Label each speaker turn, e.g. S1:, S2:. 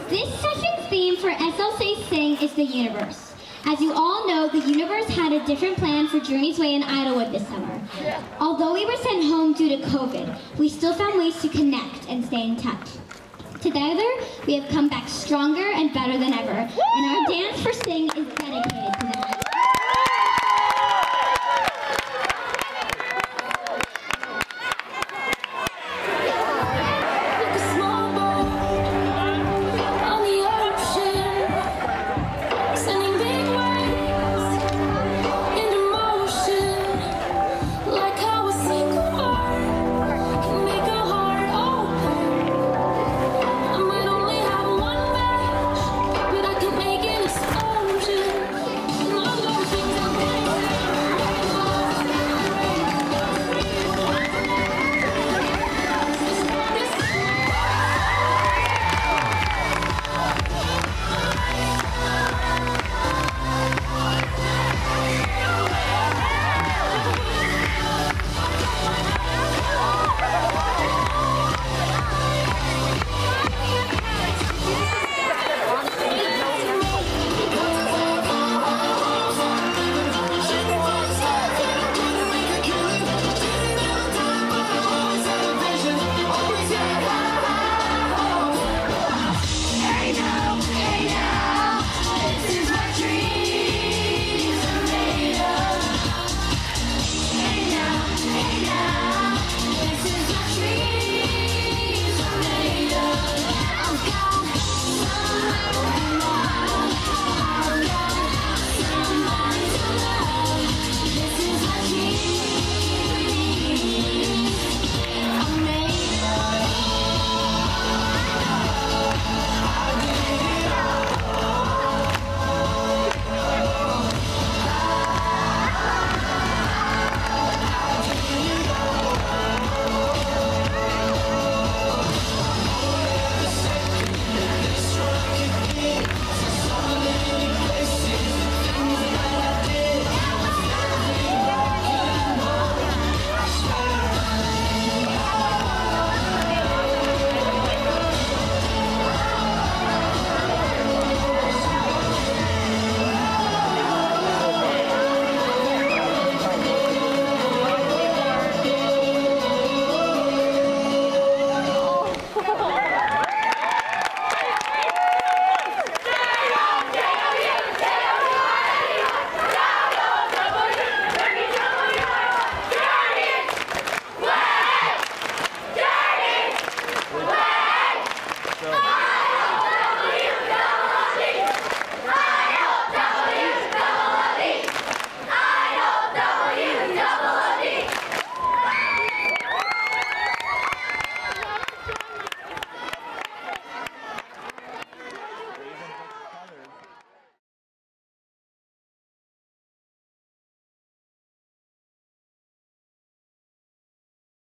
S1: This session's theme for SLC Sing is the universe. As you all know, the universe had a different plan for Journey's Way in Idlewood this summer. Although we were sent home due to COVID, we still found ways to connect and stay in touch. Together, we have come back stronger and better than ever, and our dance for Sing is dedicated to that.